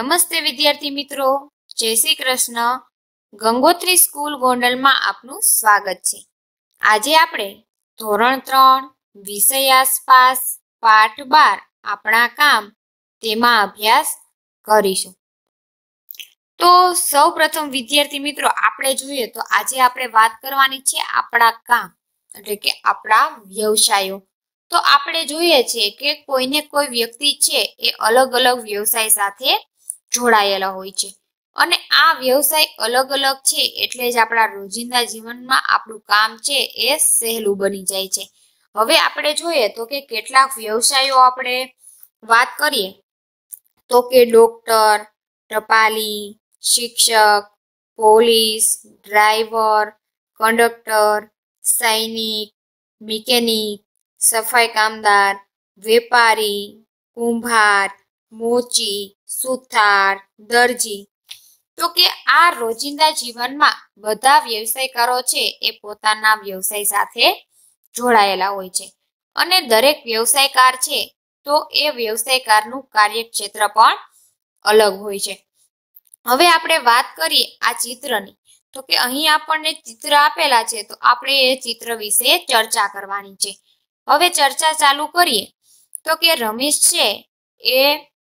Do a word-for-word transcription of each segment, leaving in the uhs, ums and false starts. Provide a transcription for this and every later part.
નમસ્તે વિદ્યાર્થી મિત્રો, જય શ્રી કૃષ્ણ. ગંગોત્રી સ્કૂલ ગોંડલમાં આપનું સ્વાગત છે. આજે આપણે ધોરણ ત્રણ વિષય આસપાસ પાઠ બાર આપણા કામ તેમાં અભ્યાસ કરીશું. તો સૌ પ્રથમ વિદ્યાર્થી મિત્રો આપણે જોઈએ તો આજે આપણે વાત કરવાની છે આપણા કામ એટલે કે આપણા વ્યવસાયો. તો આપણે જોઈએ છીએ કે કોઈને કોઈ વ્યક્તિ છે એ અલગ અલગ વ્યવસાય સાથે જોડાયેલા હોય છે અને આ વ્યવસાય અલગ અલગ છે એટલે જ આપણા રોજિંદા જીવનમાં આપણું કામ છે એ સહેલું બની જાય છે. હવે આપણે જોઈએ તો કે કેટલાક વ્યવસાયો આપણે વાત કરીએ તો કે ડોક્ટર, ટપાલી, શિક્ષક, પોલીસ, ડ્રાઈવર, કંડક્ટર, સૈનિક, મિકેનિક, સફાઈ કામદાર, વેપારી, કુંભાર, મોચી, સુથાર, દરજી. તો કે આ રોજિંદા જીવનમાં બધા વ્યવસાયકારો છે એ પોતાના વ્યવસાય સાથે જોડાયેલા હોય છે અને દરેક વ્યવસાયકાર છે તો એ વ્યવસાયકારનું કાર્યક્ષેત્ર પણ અલગ હોય છે. હવે આપણે વાત કરીએ આ ચિત્રની તો કે અહીં આપણને ચિત્ર આપેલા છે તો આપણે એ ચિત્ર વિશે ચર્ચા કરવાની છે. હવે ચર્ચા ચાલુ કરીએ તો કે રમેશ છે એ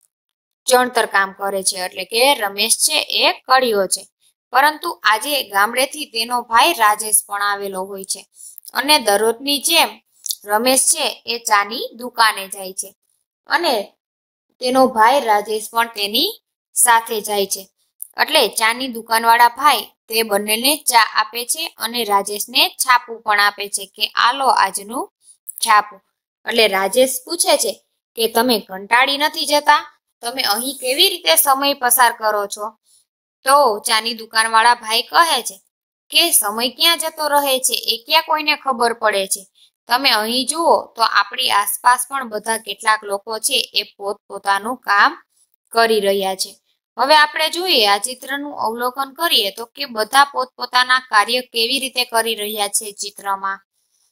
ચણતર કામ કરે છે એટલે કે રમેશ છે એ કડિયો છે, પરંતુ આજે ગામડેથી તેનો ભાઈ રાજેશ પણ આવેલો હોય છે અને દરરોજની જેમ રમેશ છે એ ચાની દુકાને જાય છે અને તેનો ભાઈ રાજેશ પણ તેની સાથે જાય છે. એટલે ચાની દુકાનવાળા ભાઈ તે બંનેને ચા આપે છે અને રાજેશને છાપું પણ આપે છે કે આ લો આજનું છાપું. એટલે રાજેશ પૂછે છે કે તમે કંટાળી નથી જતા? તમે અહીં કેવી રીતે સમય પસાર કરો છો? તો ચાની દુકાનવાળા ભાઈ કહે છે કે સમય ક્યાં જતો રહે છે એ ક્યાં કોઈને ખબર પડે છે. તમે અહીં જુઓ તો આપણી આસપાસ પણ બધા કેટલાક લોકો છે એ પોતપોતાનું કામ કરી રહ્યા છે. હવે આપણે જોઈએ આ ચિત્રનું અવલોકન કરીએ તો કે બધા પોતપોતાના કાર્ય કેવી રીતે કરી રહ્યા છે ચિત્રમાં.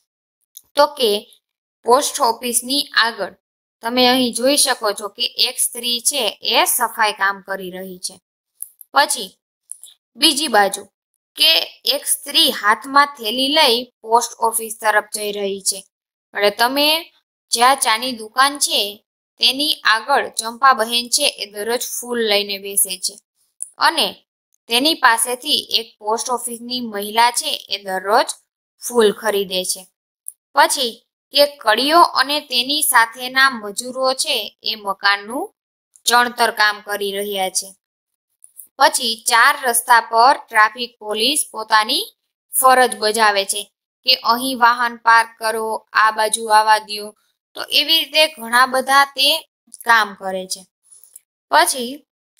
તો કે પોસ્ટ ઓફિસની આગળ તમે અહીં જોઈ શકો છો કે એક સ્ત્રી છે એ સફાઈ કામ કરી રહી છે. પછી બીજી બાજુ કે એક સ્ત્રી હાથમાં થેલી લઈ પોસ્ટ ઓફિસ તરફ જઈ રહી છે. એટલે તમે જ્યાં ચાની દુકાન છે તેની આગળ ચંપા બહેન છે એ દરરોજ ફૂલ લઈને બેસે છે અને તેની પાસેથી એક પોસ્ટ ઓફિસની મહિલા છે એ દરરોજ ફૂલ ખરીદે છે. પછી કે કડિયો અને તેની સાથેના મજૂરો છે એ મકાનનું ચણતર કામ કરી રહ્યા છે. પછી ચાર રસ્તા પર ટ્રાફિક પોલીસ પોતાની ફરજ બજાવે છે કે અહીં વાહન પાર્ક કરો, આ બાજુ આવવા દો. તો એવી રીતે ઘણા બધા તે કામ કરે છે. પછી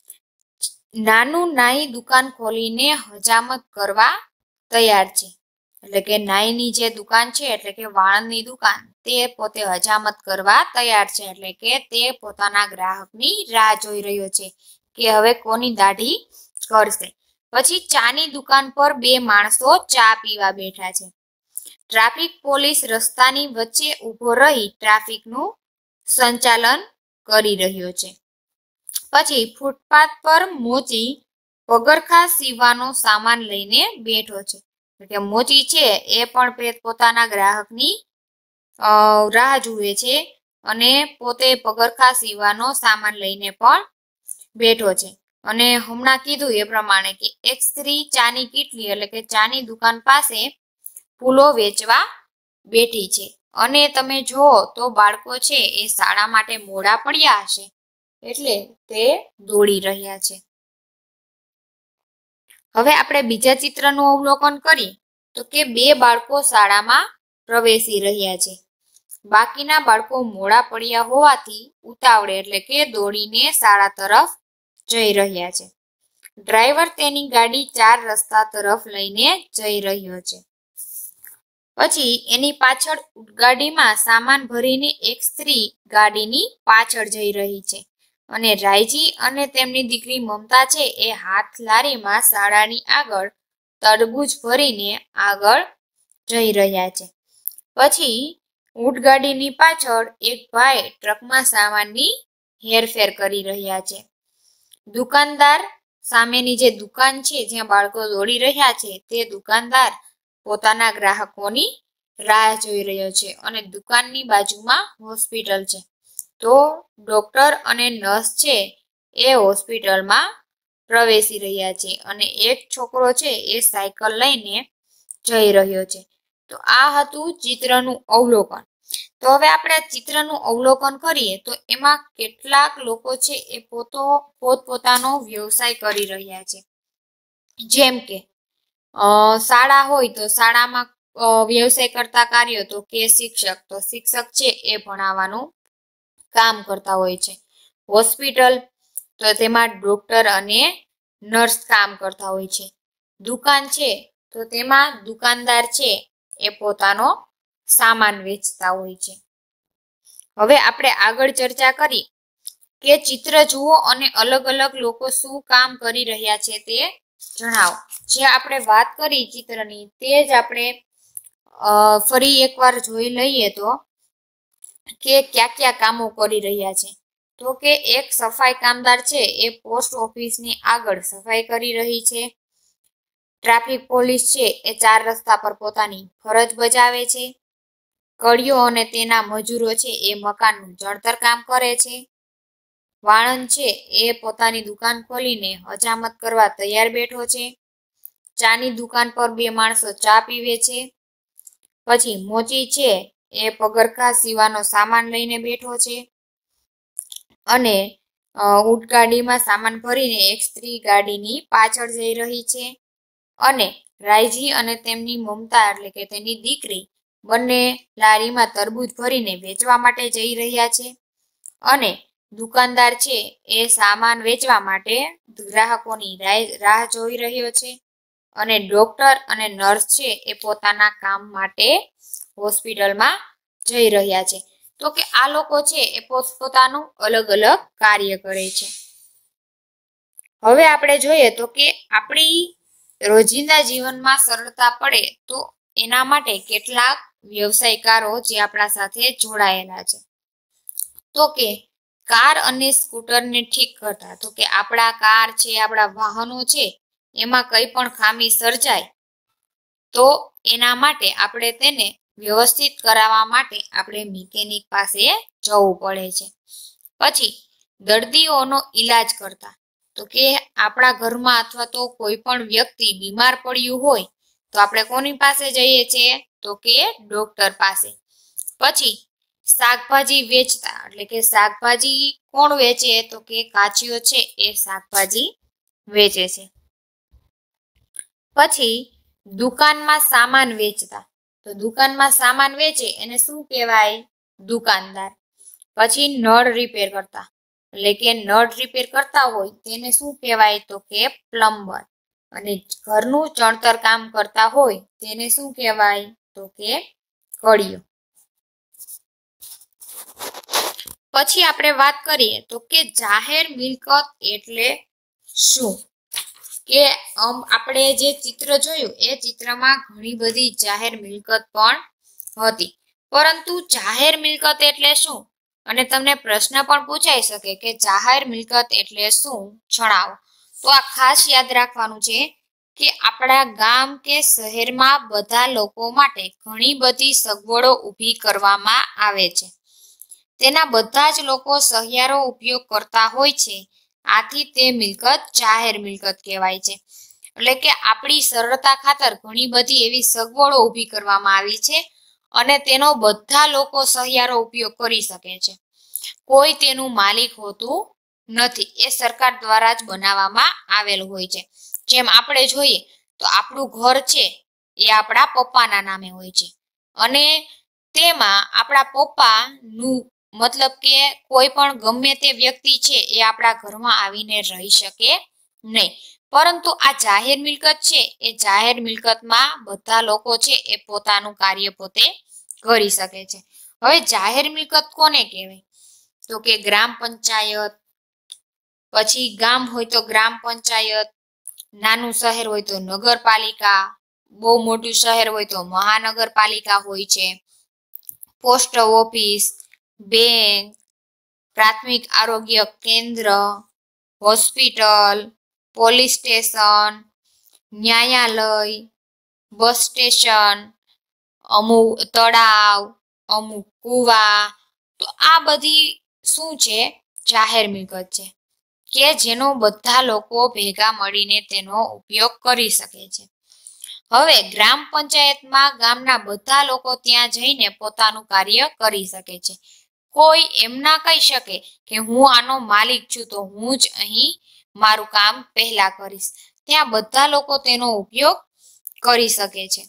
નાનું નાઈ દુકાન ખોલીને હજામત કરવા તૈયાર છે. એટલે કે નાઈની જે દુકાન છે એટલે કે વાળની દુકાન તે પોતે હજામત કરવા તૈયાર છે. એટલે કે તે પોતાના ગ્રાહકની રાહ જોઈ રહ્યો છે કે હવે કોની દાઢી કરશે. પછી ચાની દુકાન પર બે માણસો ચા પીવા બેઠા છે. ટ્રાફિક પોલીસ રસ્તાની વચ્ચે ઊભો રહી ટ્રાફિકનું સંચાલન કરી રહ્યો છે. પછી ફૂટપાથ પર મોચી પગરખા સીવવાનો સામાન લઈને બેઠો છે. એટલે મોચી છે એ પણ પોતાના ગ્રાહકની રાહ જુએ છે અને પોતે પગરખા સીવવાનો સામાન લઈને પણ બેઠો છે. અને હમણાં કીધું એ પ્રમાણે કે એક સ્ત્રી ચાની કીટલી એટલે કે ચાની દુકાન પાસે ફૂલો વેચવા બેઠી છે અને તમે જુઓ તો બાળકો છે એ શાળા માટે મોડા પડ્યા હશે એટલે તે દોડી રહ્યા છે. હવે આપણે બીજા ચિત્રનું અવલોકન કરીએ તો કે બે બાળકો શાળામાં પ્રવેશી રહ્યા છે. બાકીના બાળકો મોડા પડ્યા હોવાથી ઉતાવળે એટલે કે દોડીને શાળા તરફ જઈ રહ્યા છે. ડ્રાઈવર તેની ગાડી ચાર રસ્તા તરફ લઈને જઈ રહ્યો છે. પછી એની પાછળ ગાડીમાં સામાન ભરીને એક સ્ત્રી ગાડીની પાછળ જઈ રહી છે અને રાયજી અને તેમની દીકરી મમતા છે એ હાથ લારીમાં શાળાની આગળ તરબૂચ ભરીને આગળ જઈ રહ્યા છે. પછી ઊંટગાડીની પાછળ એક ભાઈ ટ્રકમાં સામાનની હેરફેર કરી રહ્યા છે. દુકાનદાર સામેની જે દુકાન છે જ્યાં બાળકો દોડી રહ્યા છે તે દુકાનદાર પોતાના ગ્રાહકોની રાહ જોઈ રહ્યો છે અને દુકાનની બાજુમાં હોસ્પિટલ છે. તો ડોક્ટર અને નર્સ છે એ હોસ્પિટલમાં પ્રવેશી રહ્યા છે અને એક છોકરો છે એ સાયકલ લઈને જઈ રહ્યો છે. તો આ હતું ચિત્રનું અવલોકન. તો હવે આપણે ચિત્રનું અવલોકન કરીએ તો એમાં કેટલાક લોકો છે એ પોતો પોતપોતાનો વ્યવસાય કરી રહ્યા છે. જેમ કે શાળા હોય તો શાળામાં વ્યવસાય કરતા કાર્યો તો કે શિક્ષક તો શિક્ષક છે એ ભણાવવાનું કામ કરતા હોય છે. હોસ્પિટલ તો તેમાં ડોક્ટર અને નર્સ કામ કરતા હોય છે. દુકાન છે તો તેમાં દુકાનદાર છે એ પોતાનો સામાન વેચતા હોય છે. હવે આપણે આગળ ચર્ચા કરી કે ચિત્ર જુઓ અને અલગ અલગ લોકો શું કામ કરી રહ્યા છે તે જણાવો. જે આપણે વાત કરી ચિત્રની તે જ આપણે ફરી એકવાર જોઈ લઈએ તો કે કયા કયા કામો કરી રહ્યા છે. તો કે એક સફાઈ કામદાર છે એ પોસ્ટ ઓફિસની આગળ સફાઈ કરી રહી છે. ટ્રાફિક પોલીસ છે એ ચાર રસ્તા પર પોતાની ફરજ બજાવે છે. કડિયો અને તેના મજૂરો છે એ મકાનનું જળતર કામ કરે છે. વાળંદ છે એ પોતાની દુકાન ખોલીને હજામત કરવા તૈયાર બેઠો છે. ચાની દુકાન પર બે માણસો ચા પીવે છે. પછી મોચી છે એ પગરખા સીવાનો સામાન લઈને બેઠો છે અને ઊંટ ગાડીમાં સામાન ભરીને એક સ્ત્રી ગાડીની પાછળ જઈ રહી છે. અને રાયજી અને તેમની મમતા એટલે કે તેની દીકરી બંને લારીમાં તરબૂચ ભરીને વેચવા માટે જઈ રહ્યા છે. અને દુકાનદાર છે એ સામાન વેચવા માટે ગ્રાહકોની રાહ જોઈ રહ્યો છે. અને ડોક્ટર અને નર્સ છે એ પોતાના કામ માટે હોસ્પિટલમાં જઈ રહ્યા છે. તો કે આ લોકો છે એ પોતપોતાનું અલગ અલગ કાર્ય કરે છે. હવે આપણે જોઈએ તો કે આપણી રોજિંદા જીવનમાં સરળતા પડે તો એના માટે કેટલાક વ્યવસાયકારો જે આપણા સાથે જોડાયેલા છે. તો કે કાર અને સ્કૂટરને ઠીક કરતા તો કે આપણા કાર છે આપણા વાહનો છે એમાં કંઈ પણ ખામી સર્જાય તો એના માટે આપણે તેને વ્યવસ્થિત કરાવવા માટે આપણે મિકેનિક પાસે જવું પડે છે. પછી દર્દીઓનો ઈલાજ કરતા તો કે આપણા ઘરમાં અથવા તો કોઈ પણ વ્યક્તિ બીમાર પડ્યું હોય તો આપણે કોની પાસે જઈએ છીએ તો કે ડોક્ટર પાસે. પછી શાકભાજી વેચતા એટલે કે શાકભાજી કોણ વેચે તો કે કાચીઓ છે એ શાકભાજી વેચે છે. પછી દુકાનમાં સામાન વેચતા તો દુકાનમાં સામાન વેચે એને શું કહેવાય દુકાનદાર. પછી નળ રિપેર કરતા એટલે કે નળ રિપેર કરતા હોય તેને શું કહેવાય તો કે પ્લમ્બર. અને ઘરનું ચણતર કામ કરતા હોય તેને શું કહેવાય તો કે કડિયો. પછી આપણે વાત કરીએ તો કે જાહેર મિલકત એટલે શું. કે આપણે જે ચિત્ર જોયું એ ચિત્રમાં ઘણી બધી જાહેર મિલકત પણ હતી. પરંતુ જાહેર મિલકત એટલે શું અને તમને પ્રશ્ન પણ પૂછાઈ શકે કે જાહેર મિલકત એટલે શું જણાવો. તો આ ખાસ યાદ રાખવાનું છે કે આપણા ગામ કે શહેરમાં બધા લોકો માટે ઘણી બધી સગવડો ઊભી કરવામાં આવે છે. તેના બધા જ લોકો સહિયારો ઉપયોગ કરતા હોય છે. આથી તે મિલકત જાહેર મિલકત કહેવાય છે. એટલે કે આપણી સરળતા ખાતર ઘણી બધી એવી સગવડો ઊભી કરવામાં આવી છે અને તેનો બધા લોકો સહિયારો ઉપયોગ કરી શકે છે. કોઈ તેનું માલિક હોતું નથી. એ સરકાર દ્વારા જ બનાવવામાં આવેલું હોય છે. જેમ આપણે જોઈએ તો આપણું ઘર છે એ આપણા પપ્પાના નામે હોય છે અને તેમાં આપણા પપ્પાનું મતલબ કે કોઈ પણ ગમે તે વ્યક્તિ છે એ આપણા ઘરમાં આવીને રહી શકે નહીં. પરંતુ આ જાહેર મિલકત છે એ જાહેર મિલકતમાં બધા લોકો છે એ પોતાનું કાર્ય પોતે કરી શકે છે. હવે જાહેર મિલકત કોને કહેવાય તો કે ગ્રામ પંચાયત. પછી ગામ હોય તો ગ્રામ પંચાયત, નાનું શહેર હોય તો નગરપાલિકા, બહુ મોટું શહેર હોય તો મહાનગરપાલિકા હોય છે. પોસ્ટ ઓફિસ, બેંક, પ્રાથમિક આરોગ્ય કેન્દ્ર, હોસ્પિટલ, પોલીસ સ્ટેશન, ન્યાયાલય, બસ સ્ટેશન, અમુક તળાવ, અમુક કુવા, તો આ બધી શું છે? જાહેર મિલકત છે કે જેનો બધા લોકો ભેગા મળીને તેનો ઉપયોગ કરી શકે છે. હવે ગ્રામ પંચાયતમાં ગામના બધા લોકો ત્યાં જઈને પોતાનું કાર્ય કરી શકે છે. કોઈ એમ ના કહી શકે કે હું આનો માલિક છું તો હું જ અહીં મારું કામ પહેલા કરીશ. ત્યાં બધા લોકો તેનો ઉપયોગ કરી શકે છે.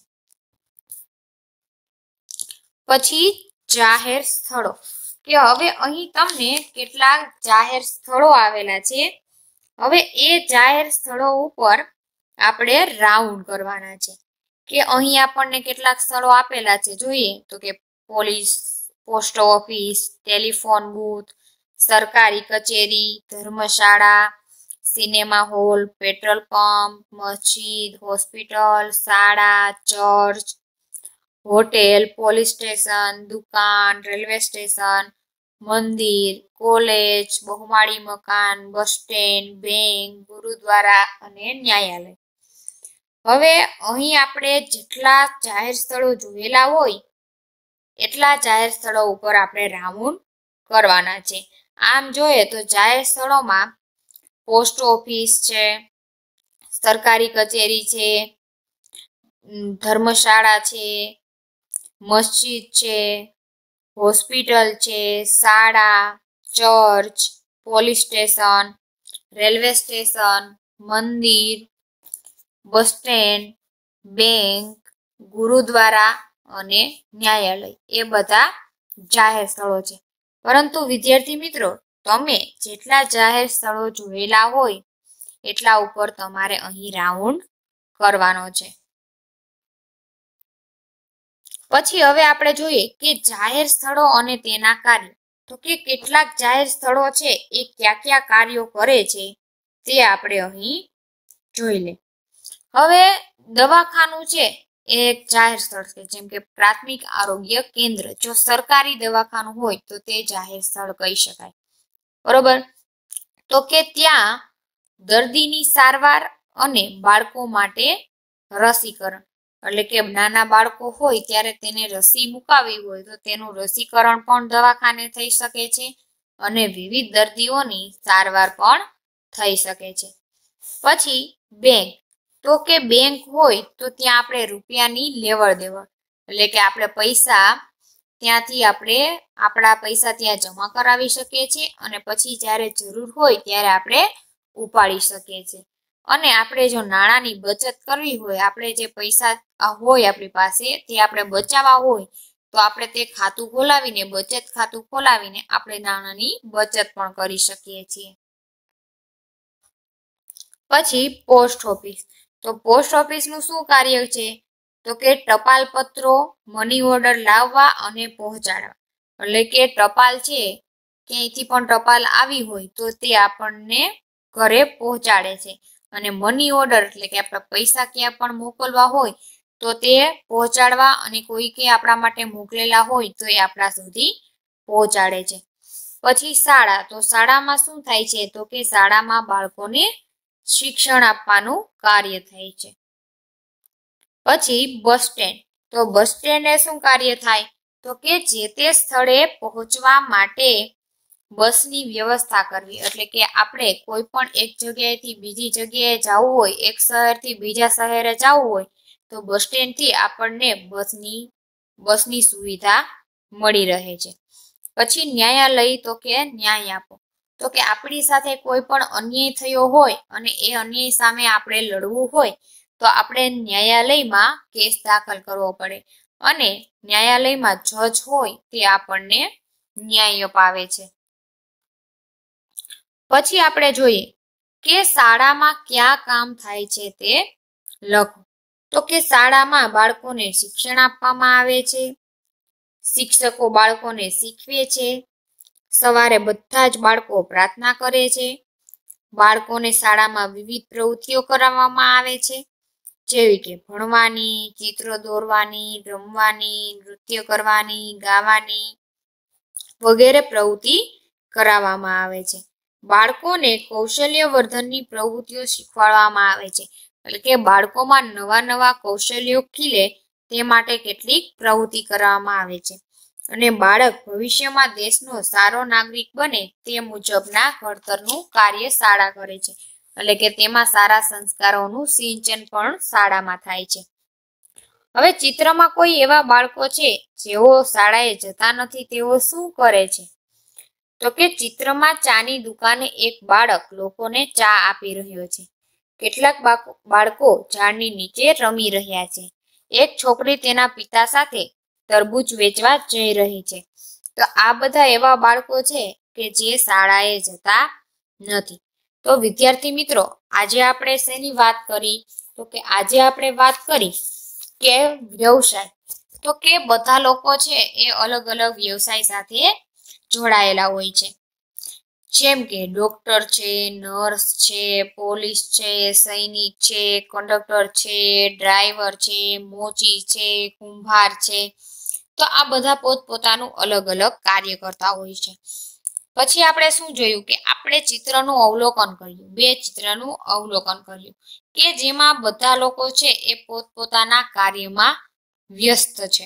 પછી જાહેર સ્થળો, કે હવે અહીં તમને કેટલાક જાહેર સ્થળો આવેલા છે. હવે એ જાહેર સ્થળો ઉપર આપણે રાઉન્ડ કરવાના છે કે અહીં આપણને કેટલાક સ્થળો આપેલા છે. જોઈએ તો કે police, post office, telephone booth, સરકારી કચેરી, ધર્મશાળા, સિનેમા હોલ, પેટ્રોલ પંપ, મસ્જિદ, હોસ્પિટલ, શાળા, ચર્ચ, હોટેલ, પોલીસ સ્ટેશન, દુકાન, રેલવે સ્ટેશન, મંદિર, કોલેજ, બહુમાળી મકાન, બસ સ્ટેન્ડ, બેંક, ગુરુદ્વારા અને ન્યાયાલય. હવે અહીં આપણે જેટલા જાહેર સ્થળો જોયેલા હોય એટલા જાહેર સ્થળો ઉપર આપણે રાઉન્ડ કરવાના છે. આમ જોઈએ તો જાહેર સ્થળોમાં પોસ્ટ ઓફિસ છે, સરકારી કચેરી છે, ધર્મશાળા છે, મસ્જિદ છે, હોસ્પિટલ છે, શાળા, church, police station, railway station, મંદિર, બસ સ્ટેન્ડ, બેંક, ગુરુદ્વારા અને ન્યાયાલય એ બધા જાહેર સ્થળો છે. પરંતુ વિદ્યાર્થી મિત્રો, તમે જેટલા જાહેર સ્થળો જોયેલા હોય એટલા ઉપર તમારે અહીં રાઉન્ડ કરવાનો છે. પછી હવે આપણે જોઈએ કે જાહેર સ્થળો અને તેના કાર્યો. તો કે કેટલાક જાહેર સ્થળો છે એ કયા કયા કાર્યો કરે છે તે આપણે અહીં જોઈ લે. હવે દવાખાનું છે એ એક જાહેર સ્થળ છે. જેમ કે પ્રાથમિક આરોગ્ય કેન્દ્ર, જો સરકારી દવાખાનું હોય તો તે જાહેર સ્થળ કહી શકાય. બરોબર, તો કે ત્યાં દર્દીની સારવાર અને બાળકો માટે રસીકરણ, એટલે કે નાના બાળકો હોય ત્યારે તેને રસી મુકાવી હોય તો તેનું રસીકરણ પણ દવાખાને થઈ શકે છે અને વિવિધ દર્દીઓની સારવાર પણ થઈ શકે છે. પછી બેંક, તો કે બેંક હોય તો ત્યાં આપણે રૂપિયાની લેવડ દેવડ, એટલે કે આપણે પૈસા ત્યાંથી આપણે આપણા પૈસા ત્યાં જમા કરાવી શકીએ છીએ અને પછી જ્યારે જરૂર હોય ત્યારે આપણે ઉપાડી શકીએ છીએ. અને આપણે જો નાણાંની બચત કરવી હોય, આપણે જે પૈસા હોય આપણી પાસે તે આપણે બચાવવા હોય તો આપણે તે ખાતું ખોલાવીને, બચત ખાતું ખોલાવીને આપણે નાણાંની બચત પણ કરી શકીએ છીએ. પછી પોસ્ટ ઓફિસ, તો પોસ્ટ ઓફિસનું શું કાર્ય છે? તો કે ટપાલ પત્રો, મની ઓર્ડર લાવવા અને પહોંચાડવા, એટલે કે ટપાલ છે ક્યાંયથી પણ ટપાલ આવી હોય તો તે આપણને ઘરે પહોંચાડે છે. અને મની ઓર્ડર એટલે કે આપણે પૈસા ક્યાં પણ મોકલવા હોય તો તે પહોંચાડવા, અને કોઈ કે આપણા માટે મોકલેલા હોય તો એ આપણા સુધી પહોંચાડે છે. પછી શાળા, તો શાળામાં શું થાય છે? તો કે શાળામાં બાળકોને શિક્ષણ આપવાનું કાર્ય થાય છે. પછી બસ સ્ટેન્ડ, તો બસ સ્ટેન્ડે શું કાર્ય થાય? તો કે જે તે સ્થળે પહોંચવા માટે બસની વ્યવસ્થા કરવી, એટલે કે આપણે કોઈ પણ એક જગ્યાએથી બીજી જગ્યાએ જવું હોય, એક શહેરથી બીજા શહેરે જવું હોય તો બસ સ્ટેન્ડથી આપણને બસની બસની સુવિધા મળી રહે છે. પછી ન્યાયાલય, તો કે ન્યાય આપો, તો કે આપણી સાથે કોઈ પણ અન્યાય થયો હોય અને એ અન્યાય સામે આપણે લડવું હોય તો આપણે ન્યાયાલયમાં કેસ દાખલ કરવો પડે અને ન્યાયાલયમાં જજ હોય તે આપણને ન્યાય અપાવે છે. પછી આપણે જોઈએ કે શાળામાં કયા કામ થાય છે તે લખો. તો કે શાળામાં બાળકોને શિક્ષણ આપવામાં આવે છે, શિક્ષકો બાળકોને શીખવે છે, સવારે બધા જ બાળકો પ્રાર્થના કરે છે, બાળકોને શાળામાં વિવિધ પ્રવૃત્તિઓ કરાવવામાં આવે છે, જેવી કે ભણવાની, ચિત્રો દોરવાની, રમવાની, નૃત્ય કરવાની, ગાવાની વગેરે પ્રવૃત્તિ કરાવવામાં આવે છે. બાળકોને કૌશલ્યવર્ધનની પ્રવૃત્તિઓ શીખવાડવામાં આવે છે, એટલે કે બાળકોમાં નવા નવા કૌશલ્યો ખીલે તે માટે કેટલીક પ્રવૃત્તિ કરવામાં આવે છે અને બાળક ભવિષ્યમાં દેશનો સારો નાગરિક બને તે મુજબના ઘડતરનું કાર્ય શાળા કરે છે, એટલે કે તેમાં સારા સંસ્કારોનું સિંચન પણ શાળામાં થાય છે। હવે ચિત્રમાં કોઈ એવા બાળકો છે જેઓ શાળાએ જતા નથી, તેઓ શું કરે છે? તો કે ચિત્રમાં ચાની દુકાને એક બાળક લોકોને ચા આપી રહ્યો છે। કેટલાક બાળકો ઝાડની નીચે રમી રહ્યા છે। એક છોકરી તેના પિતા સાથે તરબૂચ વેચવા જઈ રહી છે। તો આ બધા એવા બાળકો છે કે જે શાળાએ જતા નથી। તો વિદ્યાર્થી મિત્રો, આજે આપણે શેની વાત કરી? તો કે આજે આપણે વાત કરી કે વ્યવસાય। તો કે બધા લોકો છે એ અલગ અલગ વ્યવસાય સાથે જોડાયેલા હોય છે, જેમ કે ડોક્ટર છે, નર્સ છે, પોલીસ છે, સૈનિક છે, કંડક્ટર છે, ડ્રાઈવર છે, મોચી છે, કુંભાર છે। તો આ બધા પોતપોતાનું અલગ અલગ કાર્ય કરતા હોય છે। પછી આપણે શું જોયું કે આપણે ચિત્રનું અવલોકન કર્યું, બે ચિત્રનું અવલોકન કર્યું કે જેમાં બધા લોકો છે એ પોતપોતાના કાર્યમાં વ્યસ્ત છે।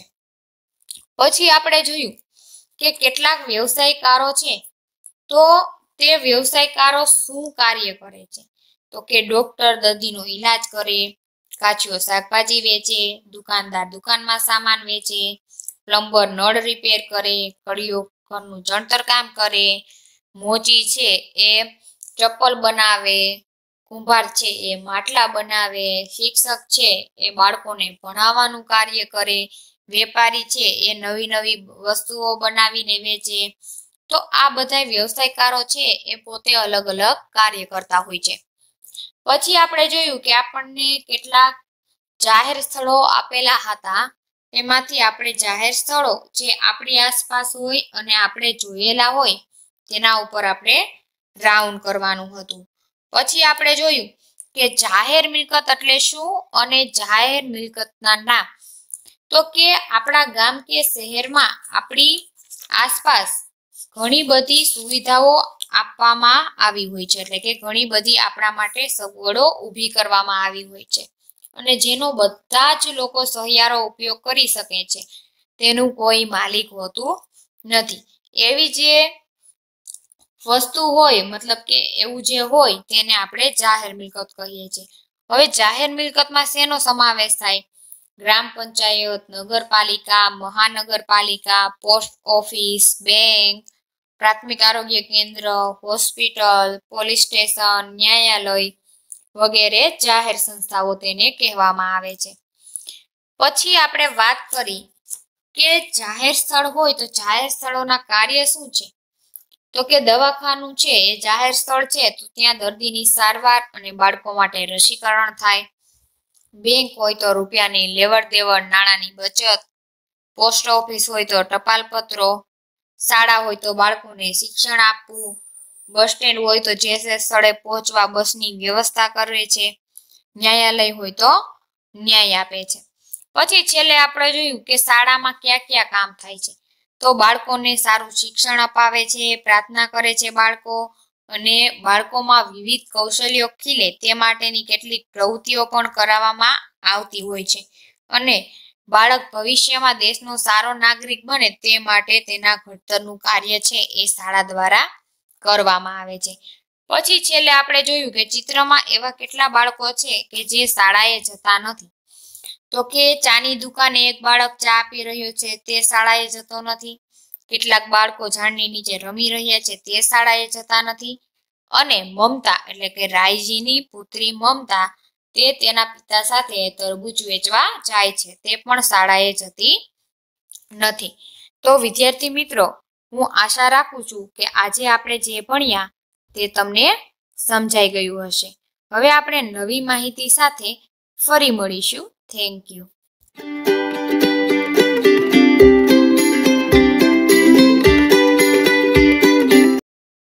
પછી આપણે જોયું કે કેટલાક વ્યવસાયકારો છે, તો તે વ્યવસાયકારો શું કાર્ય કરે છે? તો કે ડોક્ટર દર્દીનો ઈલાજ કરે, કાચીઓ શાકભાજી વેચે, દુકાનદાર દુકાનમાં સામાન વેચે, પ્લમ્બર નળ રિપેર કરે, કડીઓ ઘરનું જણતર કામ કરે, મોચી છે એ ચપ્પલ બનાવે, કુંભાર છે એ માટલા બનાવે, શિક્ષક છે એ બાળકોને ભણાવવાનું કાર્ય કરે, વેપારી છે એ નવી નવી વસ્તુઓ બનાવીને વેચે। તો આ બધા વ્યવસાયકારો છે એ પોતે અલગ અલગ કાર્ય કરતા હોય છે। પછી આપણે જોયું કે આપણને કેટલાક જાહેર સ્થળો આપેલા હતા, એમાંથી આપણે જાહેર સ્થળો જે આપણી આસપાસ હોય અને આપણે જોયેલા હોય તેના ઉપર આપણે રાઉન્ડ કરવાનું હતું। પછી આપણે જોયું કે જાહેર મિલકત એટલે શું અને જાહેર મિલકતના નામ। તો કે આપણા ગામ કે શહેરમાં આપણી આસપાસ ઘણી બધી સુવિધાઓ આપવામાં આવી હોય છે, એટલે કે ઘણી બધી આપણા માટે સગવડો ઊભી કરવામાં આવી હોય છે અને જેનો બધા જ લોકો સહિયારો ઉપયોગ કરી શકે છે, તેનું કોઈ માલિક હોતું નથી। એવી જે વસ્તુ હોય, મતલબ કે એવું જે હોય તેને આપણે જાહેર મિલકત કહીએ છીએ। હવે જાહેર મિલકતમાં શેનો સમાવેશ થાય? ગ્રામ પંચાયત, નગરપાલિકા, મહાનગરપાલિકા, પોસ્ટ ઓફિસ, બેંક, પ્રાથમિક આરોગ્ય કેન્દ્ર, હોસ્પિટલ, પોલીસ સ્ટેશન, ન્યાયાલય વગેરે જાહેર સંસ્થાઓ તેને કહેવામાં આવે છે। પછી આપણે વાત કરી કે જાહેર સ્થળ હોય તો જાહેર સ્થળોના કાર્ય શું છે? તો કે દવાખાનું છે એ જાહેર સ્થળ છે, તો ત્યાં દર્દીની સારવાર અને બાળકો માટે રસીકરણ થાય। બેંક હોય તો રૂપિયાની લેવડ દેવડ, નાણાંની બચત, પોસ્ટ ઓફિસ હોય તો ટપાલ પત્રો, શાળા હોય તો બાળકોને શિક્ષણ આપવું, બસ સ્ટેન્ડ હોય તો જે તે સ્થળે પહોંચવા બસની વ્યવસ્થા કરે છે, ન્યાયાલય હોય તો ન્યાય આપે છે। પછી છેલ્લે આપણે જોયું કે શાળામાં ક્યાં ક્યાં કામ થાય છે? તો બાળકોને સારું શિક્ષણ અપાવે છે, પ્રાર્થના કરે છે બાળકો, અને બાળકોમાં વિવિધ કૌશલ્યો ખીલે તે માટેની કેટલીક પ્રવૃત્તિઓ પણ કરાવવામાં આવતી હોય છે અને બાળક ભવિષ્યમાં દેશનો સારો નાગરિક બને તે માટે તેના ઘડતરનું કાર્ય છે એ શાળા દ્વારા કરવામાં આવે છે। પછી છેલ્લે આપણે જોયું કે ચિત્રમાં એવા કેટલા બાળકો છે કે જે શાળાએ જતા નથી। તો કે ચાની દુકાને એક બાળક ચા આપી રહ્યો છે, તે શાળાએ જતો નથી। કેટલાક બાળકો ઝાડની નીચે રમી રહ્યા છે, તે શાળાએ જતા નથી। અને મમતા એટલે કે રાયજીની પુત્રી મમતા તે તેના પિતા સાથે તરબૂચ વેચવા જાય છે, તે પણ શાળાએ જતી નથી। તો વિદ્યાર્થી મિત્રો, હું આશા રાખું છું કે આજે આપણે જે ભણ્યા તે તમને સમજાઈ ગયું હશે। હવે આપણે નવી માહિતી સાથે ફરી મળીશું। Thank you.